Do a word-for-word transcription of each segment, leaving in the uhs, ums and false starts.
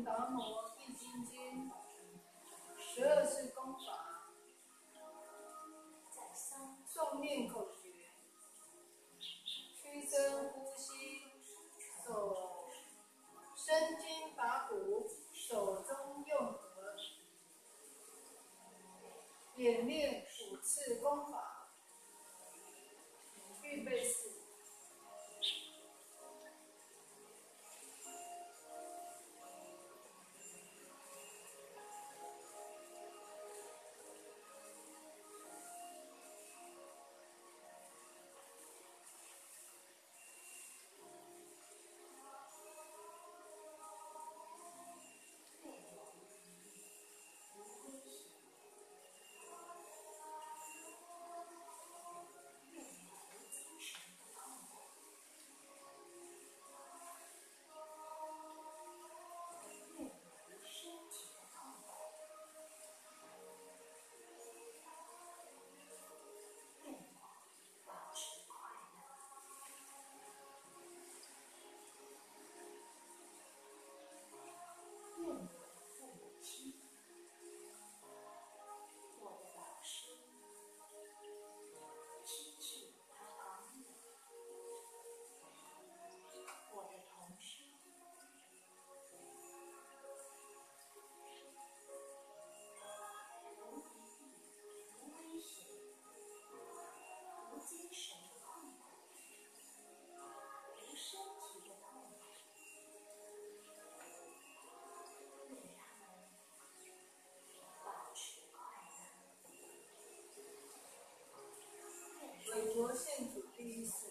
达摩易筋经十二式功法，诵念口诀，屈伸呼吸，手伸筋拔骨，手中用合，演练五次功法。预备式。韦陀献主第一式。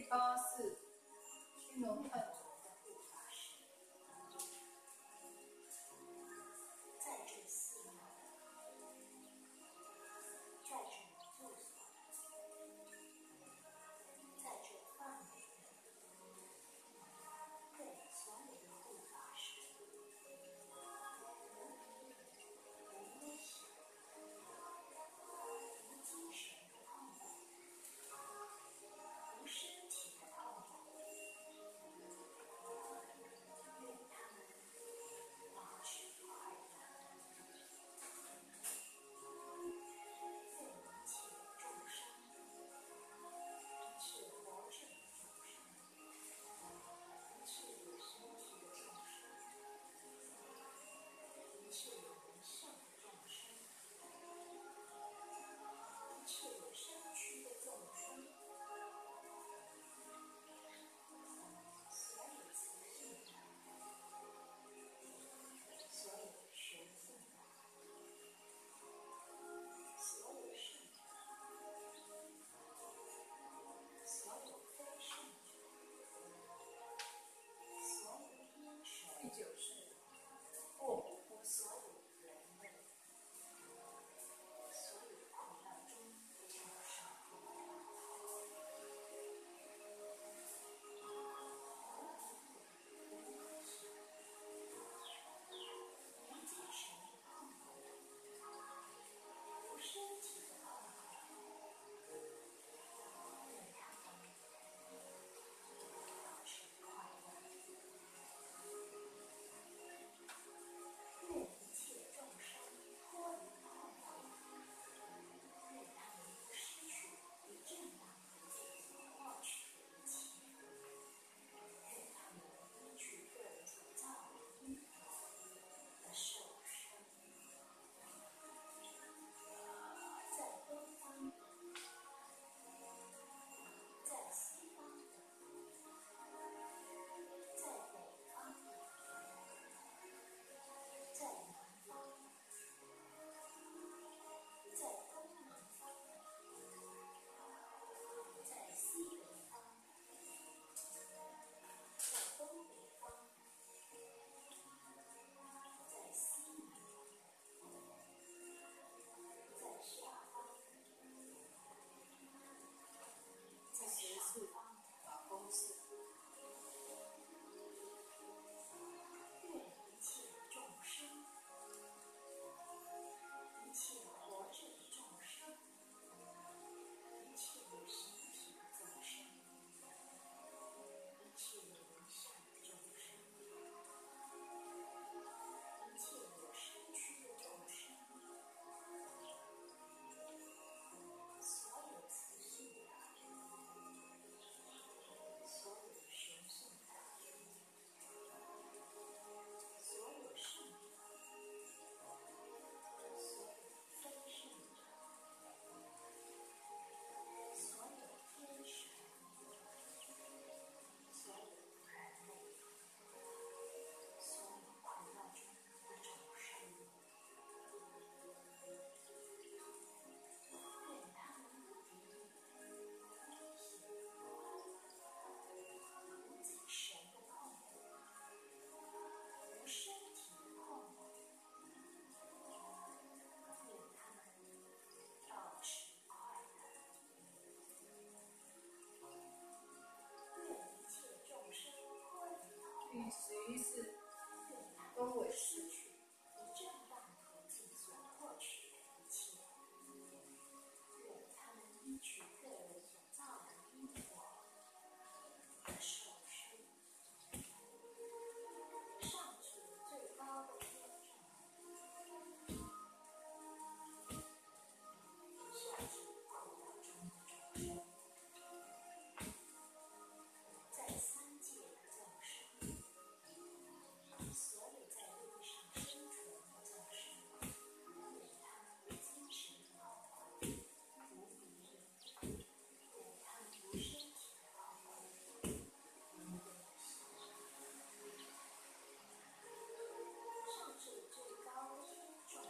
八世青龙探主的护法神， 在这寺庙，在这住所，在这范围内，对所有的护法神，无危险，无精神的痛苦，无身体的痛苦，愿他们保持快乐。愿一切众生，一切活着的众生，一切有身体的众生，一切有人性的众生，一切有身躯的众生，所有慈性的，所有神性的，所有圣者，所有非圣者，所有天神， 第九世卧虎扑所有人类，所有苦难中的众生，无精神的痛苦，无身体的痛苦，愿他们保持快乐。愿一切众生脱离痛苦，愿他们不失去以正当途径所获取的一切，愿他们依据个人所造的因果而受生。在东方的，在西方的，在北方的，在南方的，在东南方的，在西北方的，在东北方的，在西南方的，在下方的，在第十上世方的， 法公寺， 愿一切众生，一切活着的众生，一切有形体的众生，一切有人相的众生，一切有身躯的众生，所有慈性的，所有神性的，所有圣者，所有非圣者，所有天神，所有人类，所有苦难中的众生，愿他们无敌意、无危险、无精神的痛苦，无身体的痛苦，愿他们保持快乐。愿一切众生脱离痛苦， 第十一世愿他们东尾失世去以正当途径所获取的一切，愿他们依据个人所造的因果而受生。上至最高的天上，下至苦难中的众生，在三界的众生，所有在地上生存的众生，愿他们无精神的痛苦，无迷恋，愿他们无身体的痛苦，无忧喜。上至最高的天众，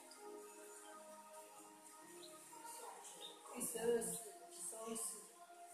下至第十二世收世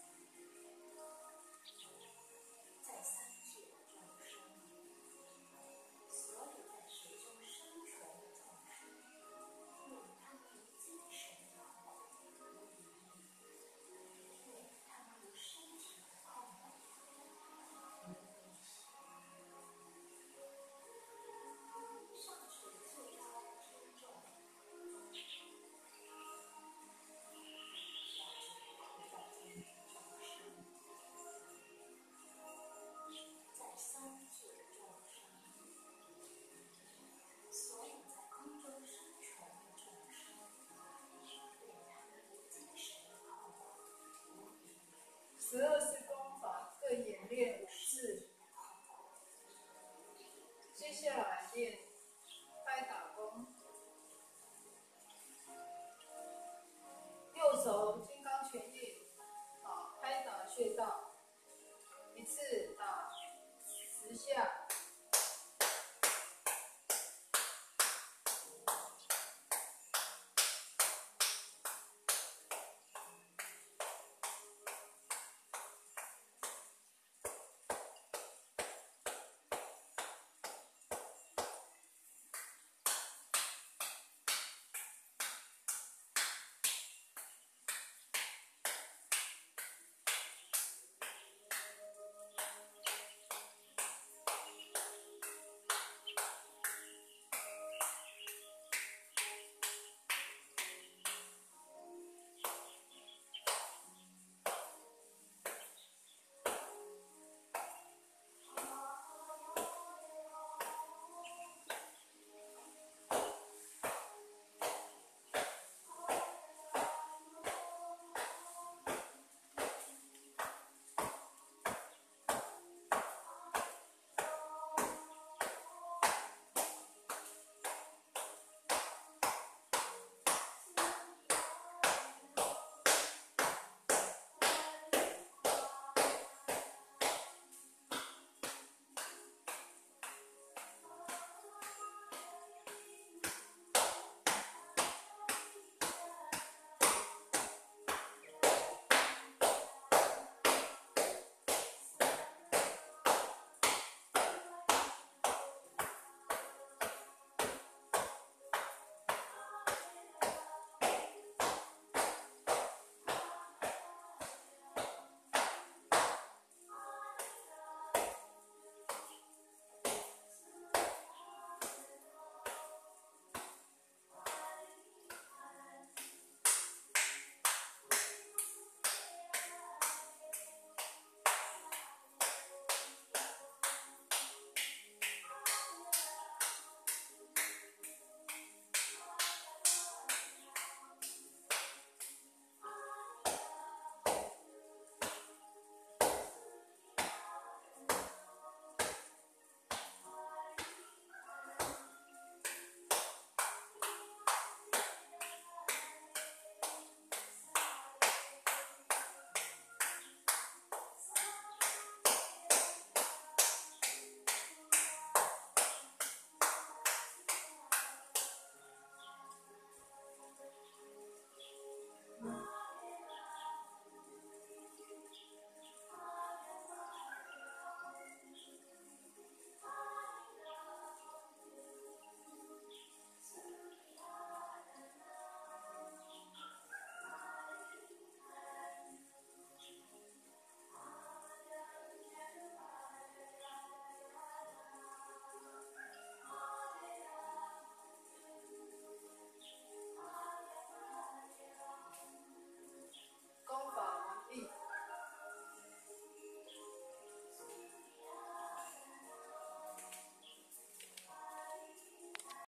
直下。